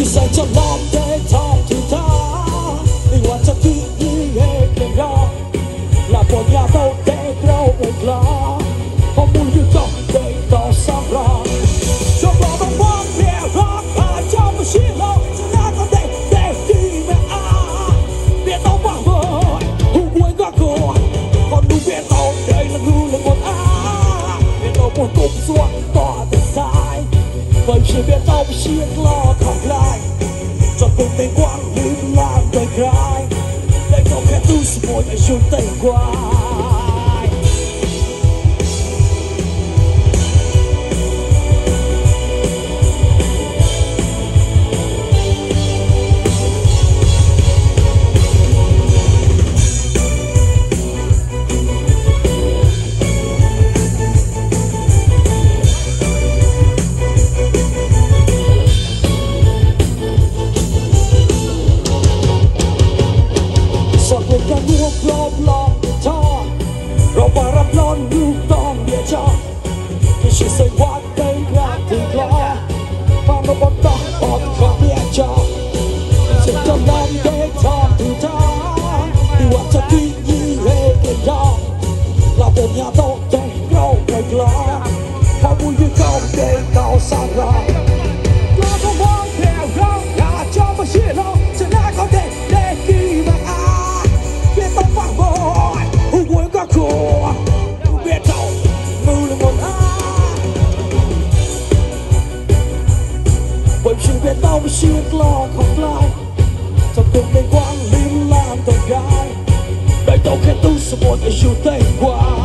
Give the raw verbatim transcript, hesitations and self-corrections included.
sẽ cho lòng để thong thứ tha tình hoàn cho khi đi hết đêm đó là một nhà đâu để đâu được lo không muốn như con để tỏ sáng ra cho bỏ đông bóng để rock ở trong một chiếc lông đã có thể để đi về à biết đâu bằng vời hùng quên gác cỏ còn đủ biết đâu đây là người là một à biết đâu một cục xuống tỏ từ sai bởi chỉ biết đâu chiếc lo còn lại cho cùng tình quang lưu làm đời cry để không khẽ tu sự môi để chung tình quaเรามารับร้อนลูกต้องเดียจอที่ฉันใส่วัดได้รักถึงล้อฟังเราบนต่อออกของเดียจอฉันจะนำเด็กทองถึงท้าที่ว่าจะกินยี่เฮกันยอเราเป็นยาโตใจเราไม่กลัวเขาบุญยืนเขาเด็กเขาสร้างเราเราต้องมองแค่เราอย่าจอมมาเชื่อเราชนะเขาเด็กเด็กกี่มาอาเพียงต้องฟังบ่อยหัวก็กลัวbiết đâu mưu là một ai bởi chỉ biết đâu mà chiếc lo không lại trong cùng tình quang lim làm tình gái đời đâu khen tu sự một để dù tay qua